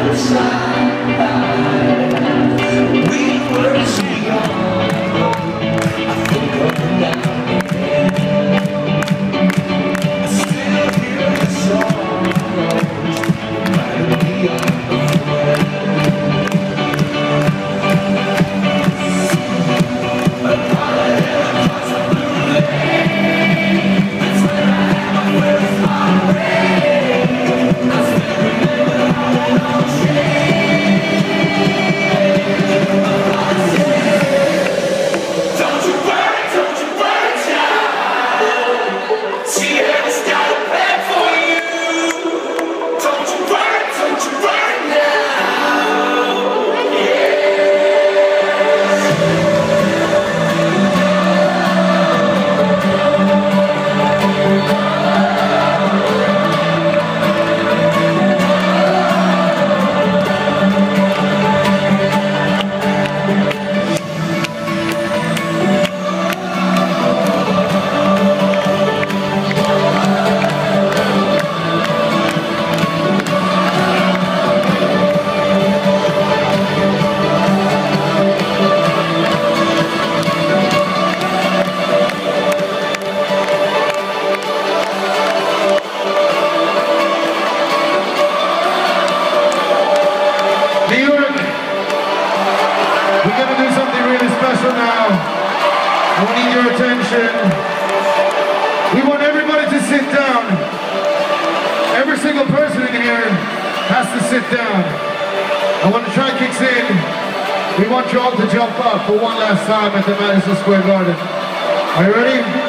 We need your attention. We want everybody to sit down. Every single person in here has to sit down. And when the track kicks in, we want you all to jump up for one last time at the Madison Square Garden. Are you ready?